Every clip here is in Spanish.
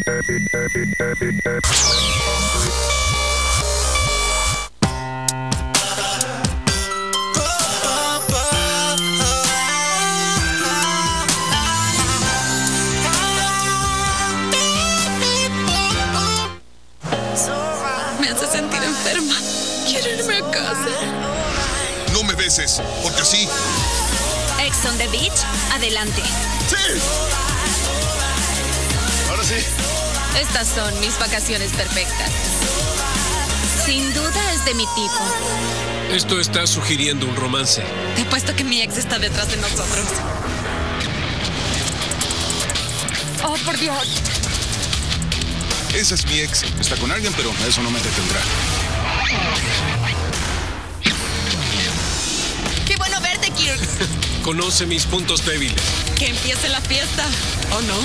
Me hace sentir enferma. Quiero irme a casa. No me beses, porque así... Ex on the beach, adelante. ¡Sí! Ahora sí. Estas son mis vacaciones perfectas. Sin duda es de mi tipo. Esto está sugiriendo un romance. Te apuesto que mi ex está detrás de nosotros. Oh, por Dios. Esa es mi ex. Está con alguien, pero eso no me detendrá. ¡Qué bueno verte, Kirk! Conoce mis puntos débiles. Que empiece la fiesta, ¿o no?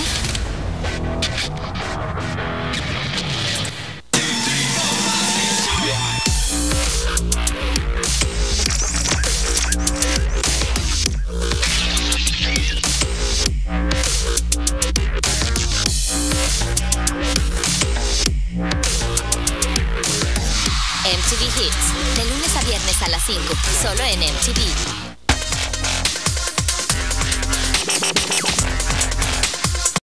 MTV Hits, de lunes a viernes a las 5, solo en MTV.